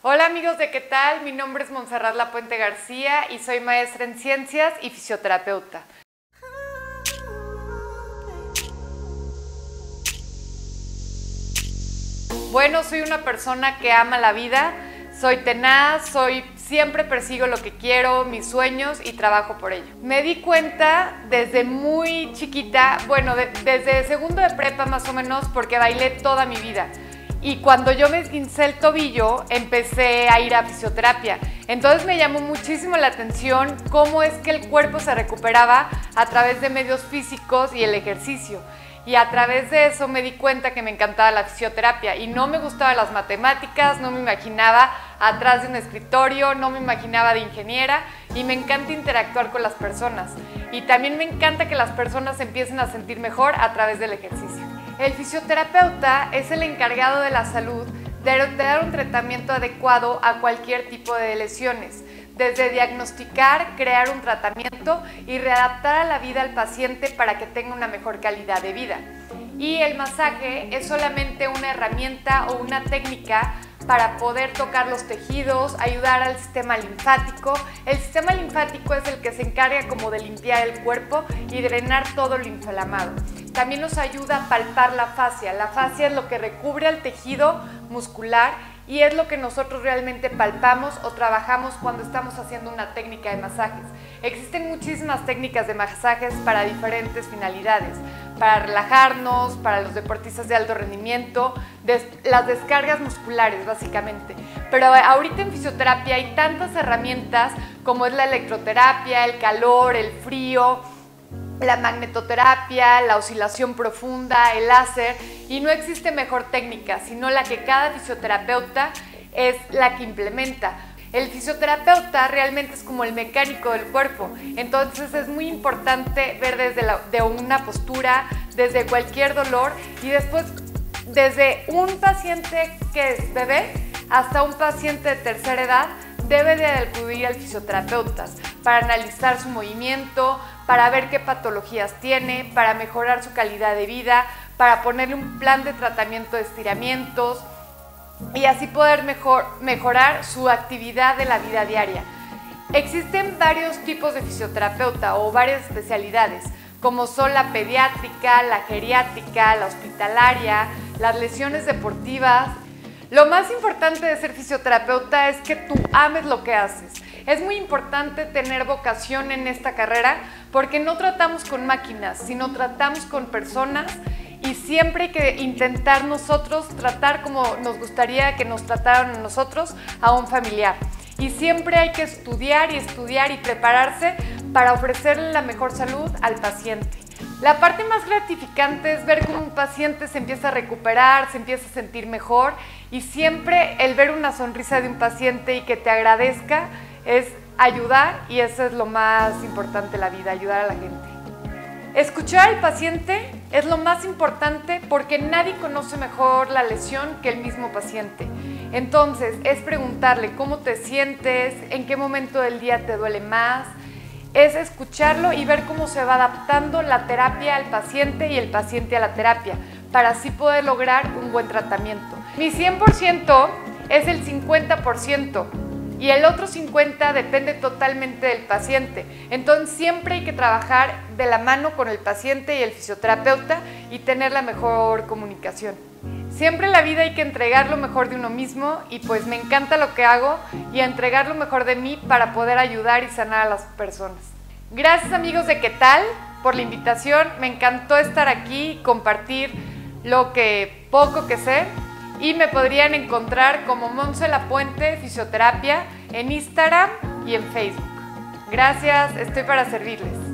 Hola amigos de ¿Qué tal? Mi nombre es Montserrat Lapuente García y soy maestra en ciencias y fisioterapeuta. Bueno, soy una persona que ama la vida, soy tenaz, siempre persigo lo que quiero, mis sueños y trabajo por ello. Me di cuenta desde muy chiquita, desde segundo de prepa más o menos, porque bailé toda mi vida. Y cuando yo me esguincé el tobillo, empecé a ir a fisioterapia. Entonces me llamó muchísimo la atención cómo es que el cuerpo se recuperaba a través de medios físicos y el ejercicio. Y a través de eso me di cuenta que me encantaba la fisioterapia y no me gustaban las matemáticas, no me imaginaba atrás de un escritorio, no me imaginaba de ingeniera y me encanta interactuar con las personas. Y también me encanta que las personas se empiecen a sentir mejor a través del ejercicio. El fisioterapeuta es el encargado de la salud de dar un tratamiento adecuado a cualquier tipo de lesiones, desde diagnosticar, crear un tratamiento y readaptar a la vida al paciente para que tenga una mejor calidad de vida. Y el masaje es solamente una herramienta o una técnica para poder tocar los tejidos, ayudar al sistema linfático. El sistema linfático es el que se encarga como de limpiar el cuerpo y drenar todo lo inflamado. También nos ayuda a palpar la fascia. La fascia es lo que recubre al tejido muscular y es lo que nosotros realmente palpamos o trabajamos cuando estamos haciendo una técnica de masajes. Existen muchísimas técnicas de masajes para diferentes finalidades, para relajarnos, para los deportistas de alto rendimiento, las descargas musculares básicamente. Pero ahorita en fisioterapia hay tantas herramientas como es la electroterapia, el calor, el frío, la magnetoterapia, la oscilación profunda, el láser, y no existe mejor técnica, sino la que cada fisioterapeuta es la que implementa. El fisioterapeuta realmente es como el mecánico del cuerpo, entonces es muy importante ver desde una postura, desde cualquier dolor y después desde un paciente que es bebé hasta un paciente de tercera edad debe de acudir al fisioterapeuta para analizar su movimiento, para ver qué patologías tiene, para mejorar su calidad de vida, para ponerle un plan de tratamiento de estiramientos y así poder mejorar su actividad de la vida diaria. Existen varios tipos de fisioterapeuta o varias especialidades, como son la pediátrica, la geriátrica, la hospitalaria, las lesiones deportivas. Lo más importante de ser fisioterapeuta es que tú ames lo que haces. Es muy importante tener vocación en esta carrera porque no tratamos con máquinas, sino tratamos con personas y siempre hay que intentar nosotros tratar como nos gustaría que nos trataran a nosotros a un familiar. Y siempre hay que estudiar y prepararse para ofrecerle la mejor salud al paciente. La parte más gratificante es ver cómo un paciente se empieza a recuperar, se empieza a sentir mejor y siempre el ver una sonrisa de un paciente y que te agradezca es ayudar y eso es lo más importante de la vida, ayudar a la gente. Escuchar al paciente es lo más importante porque nadie conoce mejor la lesión que el mismo paciente. Entonces es preguntarle cómo te sientes, en qué momento del día te duele más, es escucharlo y ver cómo se va adaptando la terapia al paciente y el paciente a la terapia para así poder lograr un buen tratamiento. Mi 100% es el 50%. Y el otro 50% depende totalmente del paciente. Entonces siempre hay que trabajar de la mano con el paciente y el fisioterapeuta y tener la mejor comunicación. Siempre en la vida hay que entregar lo mejor de uno mismo y pues me encanta lo que hago y entregar lo mejor de mí para poder ayudar y sanar a las personas. Gracias amigos de ¿Qué tal? Por la invitación. Me encantó estar aquí y compartir lo que poco que sé. Y me podrían encontrar como Montse Lapuente Fisioterapia en Instagram y en Facebook. Gracias, estoy para servirles.